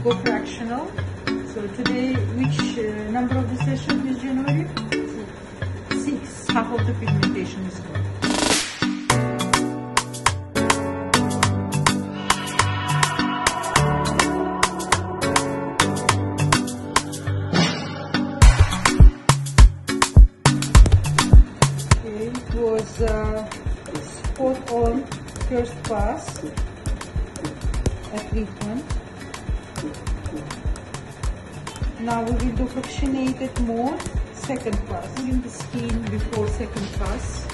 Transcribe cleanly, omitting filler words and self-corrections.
PICO Fractional. So today, which number of the session is January? 6. Half of the pigmentation is gone. It was spot on first pass at treatment. Now we will do fractionated mode second pass. In the skin before second pass.